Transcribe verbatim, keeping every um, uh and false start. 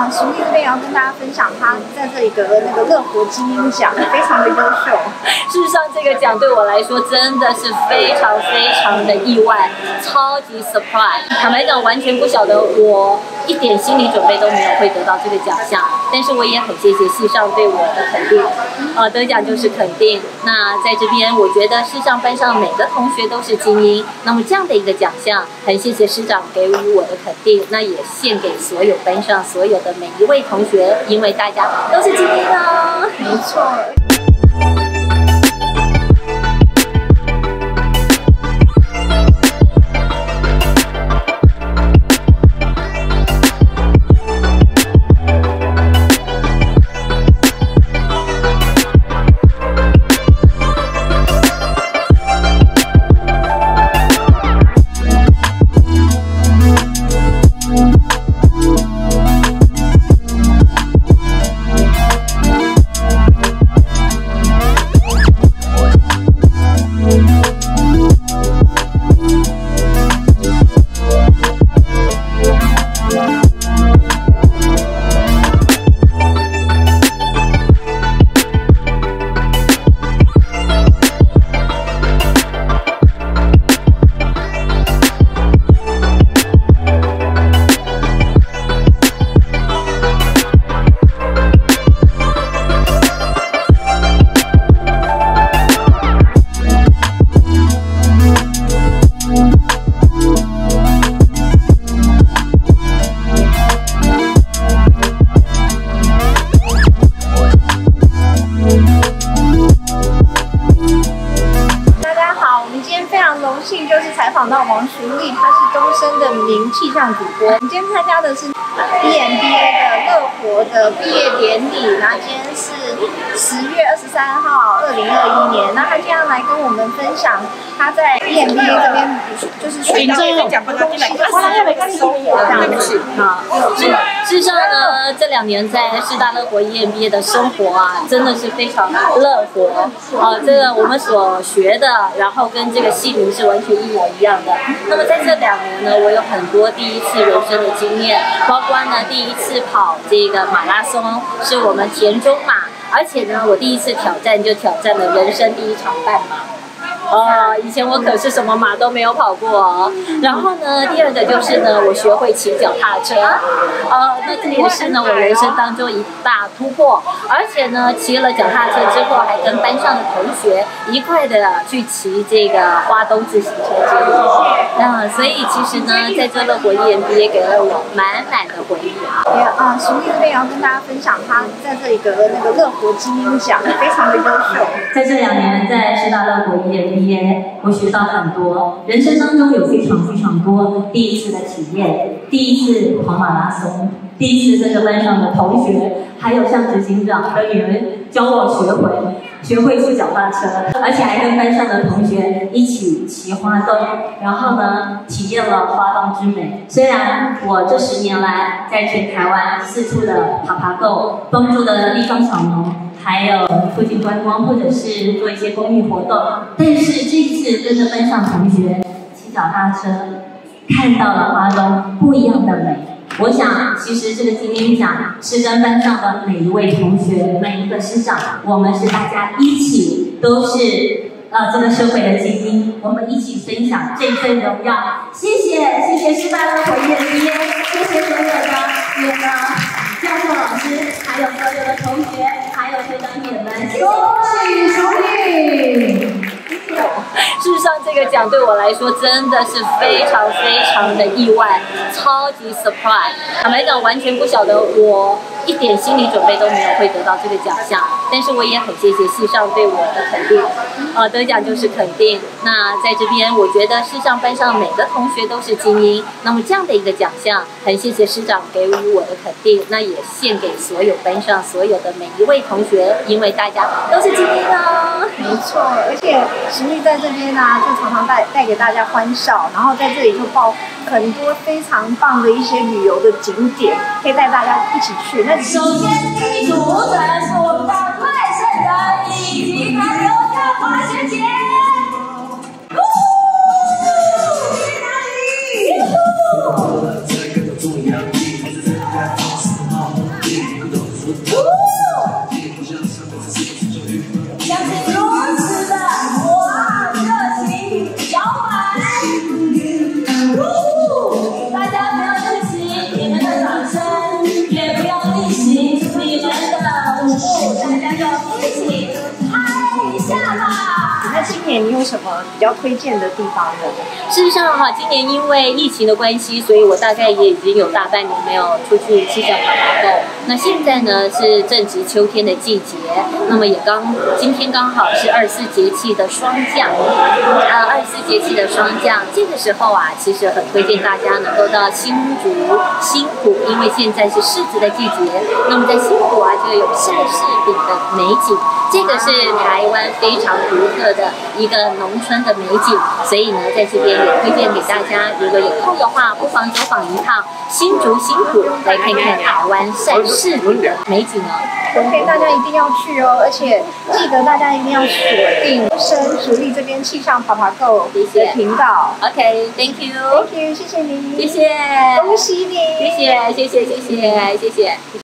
啊，实力这边也要跟大家分享，他在这里得了那个乐活精英奖，非常的优秀。 事实上，这个奖对我来说真的是非常非常的意外，超级 surprise。坦白讲，完全不晓得，我一点心理准备都没有会得到这个奖项。但是我也很谢谢系上对我的肯定，呃，得奖就是肯定。那在这边，我觉得系上班上每个同学都是精英。那么这样的一个奖项，很谢谢师长给予我的肯定，那也献给所有班上所有的每一位同学，因为大家都是精英哦。 没错。就是采访到王淑丽，她是东升的名气象主播。我们今天参加的是 E M B A 的乐活的毕业典礼，然后今天是十月二十三号，二零二一年。那她今天要来跟我们分享她在 E M B A 这边就是学到的讲的东西。对不起， 好。事实上呢，这两年在师大乐活 E M B A 的生活啊，真的是非常乐活。呃，这个我们所学的，然后跟这个系名是完全一模一样的。那么在这两年呢，我有很多第一次人生的经验，包括呢第一次跑这个马拉松，是我们田中马，而且呢我第一次挑战就挑战了人生第一场半马。哦，以前我可是什么马都没有跑过哦。然后呢，第二个就是呢，我学会骑脚踏车，呃，那这也是呢我人生当中一大突破。而且呢，骑了脚踏车之后，还跟班上的同学一块的去骑这个花东自行车之路。那所以其实呢，在这乐活 E M B A 给了我满满的回忆。 也啊，实力这边也要跟大家分享，他在这里得了那个乐活精英奖，非常的优秀。 在这两年，在师大乐活 E M B A， 我学到很多，人生当中有非常非常多第一次的体验，第一次跑马拉松，第一次跟着班上的同学，还有像执行长跟你们教我学会学会骑脚踏车，而且还跟班上的同学一起骑花灯，然后呢，体验了花东之美。虽然我这十年来在全台湾四处的爬爬够，帮助的地方小农，还有附近观光，或者是做一些公益活动，但是这一次跟着班上同学骑脚踏车，看到了花东不一样的美。我想，其实这个精英奖是跟班上的每一位同学、每一个师长，我们是大家一起都是呃这个社会的精英，我们一起分享这份荣耀。谢谢，谢谢师大乐活 E M B A， 谢谢所有的你们教授老师，还有所有的同学，还有学长姐们，恭喜淑丽！事实上，这个奖对我来说真的是非常非常的意外，超级 surprise。坦白讲，完全不晓得，我一点心理准备都没有会得到这个奖项。但是我也很谢谢系上对我的肯定，呃，得奖就是肯定。那在这边，我觉得系上班上每个同学都是精英。那么这样的一个奖项，很谢谢师长给予我的肯定，那也献给所有班上所有的每一位同学，因为大家都是精英哦。 没错，而且实力在这边呢、啊，就常常带带给大家欢笑，然后在这里就报很多非常棒的一些旅游的景点，可以带大家一起去。那首先第一组当然是我们的赖圣人以及还有的华学姐。去哪里？ 像是如此的哇热情摇摆，大家不要吝惜你们的掌声，也不要吝惜你们的舞步，大家就一起嗨一下吧。 那今年你有什么比较推荐的地方呢？ 事实上哈，今年因为疫情的关系，所以我大概也已经有大半年没有出去气象爬爬够。那现在呢是正值秋天的季节，那么也刚今天刚好是二十四节气的霜降，呃，二十四节气的霜降，这个时候啊，其实很推荐大家能够到新竹、新埔，因为现在是柿子的季节。那么在新埔啊，就有晒柿饼的美景。这个是台湾非常独特的一个农村的美景，所以呢，在这边也推荐给大家，如果有空的话，不妨走访一趟新竹新埔，来看看台湾晒柿饼的美景哦。 OK， 大家一定要去哦，而且记得大家一定要锁定深竹立这边气象爬爬够的频道。 OK，Thank you，Thank you，谢谢你， 谢谢， 恭喜你， 谢谢，谢谢，谢谢，谢谢。